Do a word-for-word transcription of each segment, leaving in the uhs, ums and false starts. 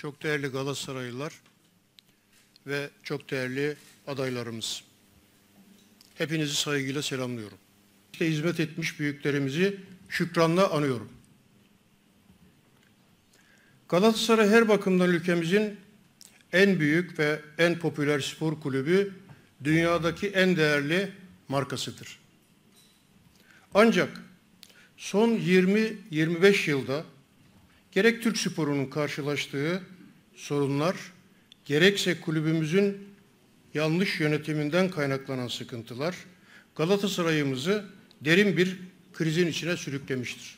çok değerli Galatasaraylılar ve çok değerli adaylarımız. Hepinizi saygıyla selamlıyorum. İşte hizmet etmiş büyüklerimizi şükranla anıyorum. Galatasaray her bakımdan ülkemizin en büyük ve en popüler spor kulübü, dünyadaki en değerli markasıdır. Ancak son yirmi yirmi beş yılda gerek Türk sporunun karşılaştığı sorunlar, gerekse kulübümüzün yanlış yönetiminden kaynaklanan sıkıntılar Galatasaray'ımızı derin bir krizin içine sürüklemiştir.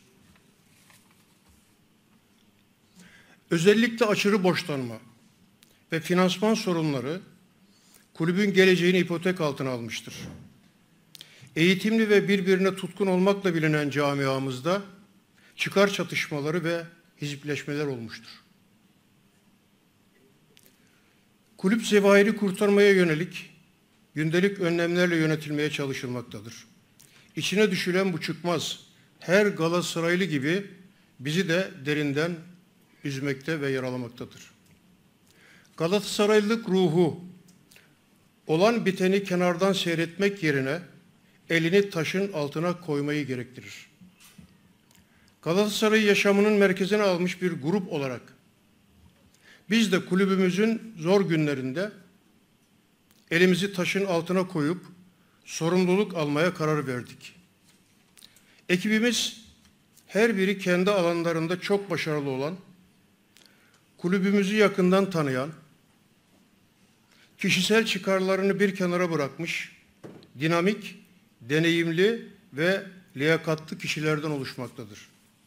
Özellikle aşırı borçlanma ve finansman sorunları kulübün geleceğini ipotek altına almıştır. Eğitimli ve birbirine tutkun olmakla bilinen camiamızda çıkar çatışmaları ve hizipleşmeler olmuştur. Kulüp zevahiri kurtarmaya yönelik gündelik önlemlerle yönetilmeye çalışılmaktadır. İçine düşülen bu çıkmaz her Galatasaraylı gibi bizi de derinden üzmekte ve yaralamaktadır. Galatasaraylılık ruhu olan biteni kenardan seyretmek yerine elini taşın altına koymayı gerektirir. Galatasaray'ı yaşamının merkezine almış bir grup olarak biz de kulübümüzün zor günlerinde elimizi taşın altına koyup sorumluluk almaya karar verdik. Ekibimiz her biri kendi alanlarında çok başarılı olan, kulübümüzü yakından tanıyan, kişisel çıkarlarını bir kenara bırakmış, dinamik, deneyimli ve liyakatlı kişilerden oluşmaktadır.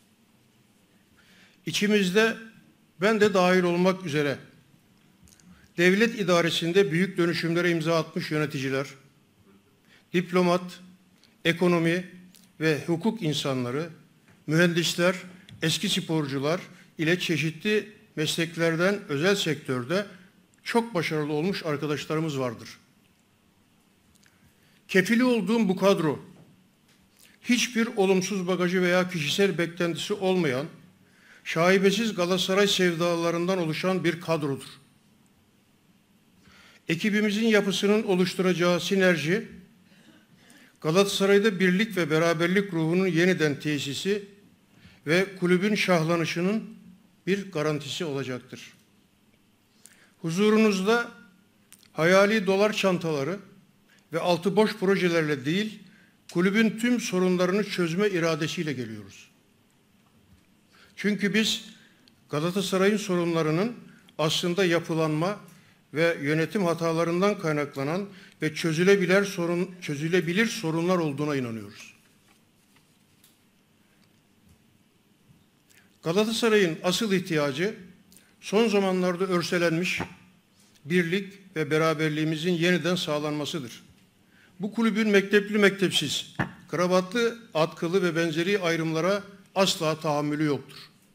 İçimizde ben de dahil olmak üzere devlet idaresinde büyük dönüşümlere imza atmış yöneticiler, diplomat, ekonomi ve hukuk insanları, mühendisler, eski sporcular ile çeşitli mesleklerden özel sektörde çok başarılı olmuş arkadaşlarımız vardır. Kefili olduğum bu kadro, hiçbir olumsuz bagajı veya kişisel beklentisi olmayan, şaibesiz Galatasaray sevdalarından oluşan bir kadrodur. Ekibimizin yapısının oluşturacağı sinerji, Galatasaray'da birlik ve beraberlik ruhunun yeniden tesisi ve kulübün şahlanışının bir garantisi olacaktır. Huzurunuzda hayali dolar çantaları ve altı boş projelerle değil, kulübün tüm sorunlarını çözme iradesiyle geliyoruz. Çünkü biz Galatasaray'ın sorunlarının aslında yapılanma ve yönetim hatalarından kaynaklanan ve çözülebilir sorun çözülebilir sorunlar olduğuna inanıyoruz. Galatasaray'ın asıl ihtiyacı son zamanlarda örselenmiş birlik ve beraberliğimizin yeniden sağlanmasıdır. Bu kulübün mektepli mektepsiz, kravatlı, atkılı ve benzeri ayrımlara asla tahammülü yoktur.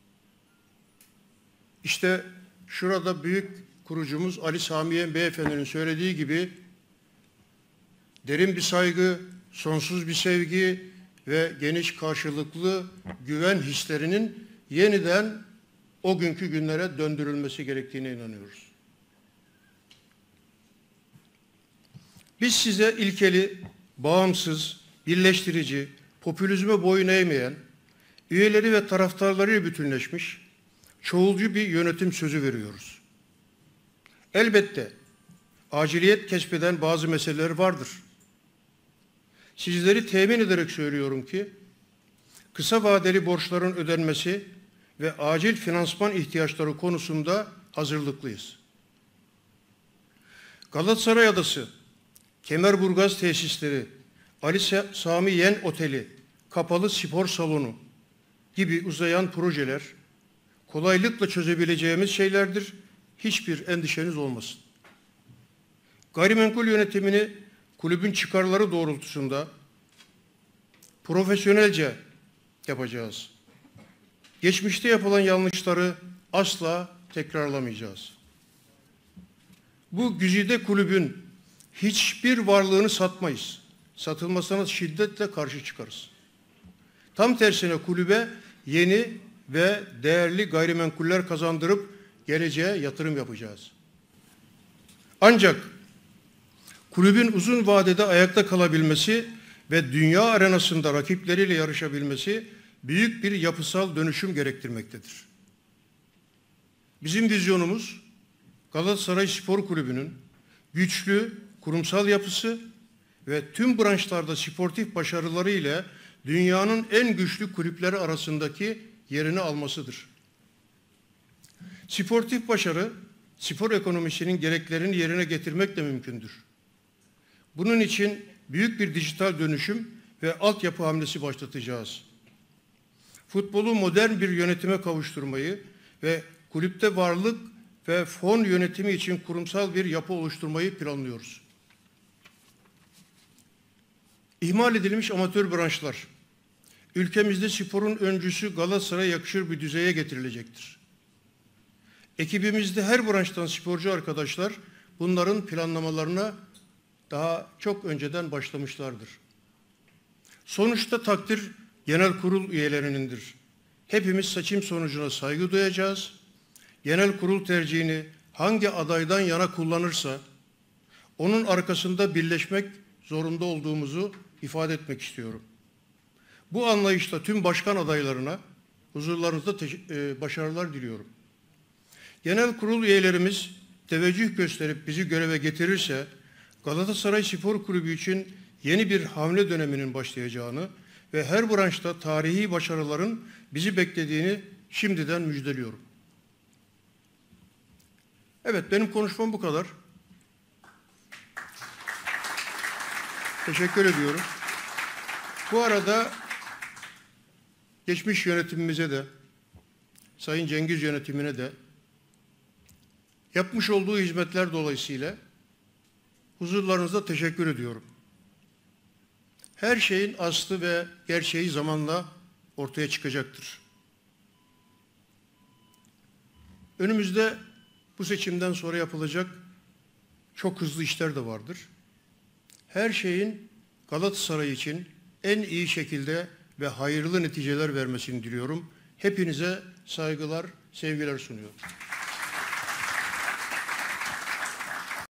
İşte şurada büyük kurucumuz Ali Sami Yen Beyefendi'nin söylediği gibi derin bir saygı, sonsuz bir sevgi ve geniş karşılıklı güven hislerinin yeniden o günkü günlere döndürülmesi gerektiğine inanıyoruz. Biz size ilkeli, bağımsız, birleştirici, popülizme boyun eğmeyen, üyeleri ve taraftarlarıyla bütünleşmiş, çoğulcu bir yönetim sözü veriyoruz. Elbette aciliyet kesbeden bazı meseleler vardır. Sizleri temin ederek söylüyorum ki, kısa vadeli borçların ödenmesi ve acil finansman ihtiyaçları konusunda hazırlıklıyız. Galatasaray Adası, Kemerburgaz tesisleri, Ali Sami Yen Oteli, kapalı spor salonu gibi uzayan projeler kolaylıkla çözebileceğimiz şeylerdir. Hiçbir endişeniz olmasın. Gayrimenkul yönetimini kulübün çıkarları doğrultusunda profesyonelce yapacağız. Geçmişte yapılan yanlışları asla tekrarlamayacağız. Bu güzide kulübün hiçbir varlığını satmayız. Satılmasına şiddetle karşı çıkarız. Tam tersine kulübe yeni ve değerli gayrimenkuller kazandırıp geleceğe yatırım yapacağız. Ancak kulübün uzun vadede ayakta kalabilmesi ve dünya arenasında rakipleriyle yarışabilmesi büyük bir yapısal dönüşüm gerektirmektedir. Bizim vizyonumuz Galatasaray Spor Kulübü'nün güçlü kurumsal yapısı ve tüm branşlarda sportif başarıları ile dünyanın en güçlü kulüpleri arasındaki yerini almasıdır. Sportif başarı, spor ekonomisinin gereklerini yerine getirmekle mümkündür. Bunun için büyük bir dijital dönüşüm ve altyapı hamlesi başlatacağız. Futbolu modern bir yönetime kavuşturmayı ve kulüpte varlık ve fon yönetimi için kurumsal bir yapı oluşturmayı planlıyoruz. İhmal edilmiş amatör branşlar, ülkemizde sporun öncüsü Galatasaray'a yakışır bir düzeye getirilecektir. Ekibimizde her branştan sporcu arkadaşlar bunların planlamalarına daha çok önceden başlamışlardır. Sonuçta takdir genel kurul üyelerinindir. Hepimiz seçim sonucuna saygı duyacağız. Genel kurul tercihini hangi adaydan yana kullanırsa onun arkasında birleşmek zorunda olduğumuzu ifade etmek istiyorum. Bu anlayışla tüm başkan adaylarına huzurlarınızda başarılar diliyorum. Genel kurul üyelerimiz teveccüh gösterip bizi göreve getirirse Galatasaray Spor Kulübü için yeni bir hamle döneminin başlayacağını ve her branşta tarihi başarıların bizi beklediğini şimdiden müjdeliyorum. Evet, benim konuşmam bu kadar. Teşekkür ediyorum. Bu arada geçmiş yönetimimize de, Sayın Cengiz yönetimine de yapmış olduğu hizmetler dolayısıyla huzurlarınızda teşekkür ediyorum. Her şeyin aslı ve gerçeği zamanla ortaya çıkacaktır. Önümüzde bu seçimden sonra yapılacak çok hızlı işler de vardır. Her şeyin Galatasaray için en iyi şekilde ve hayırlı neticeler vermesini diliyorum. Hepinize saygılar, sevgiler sunuyorum.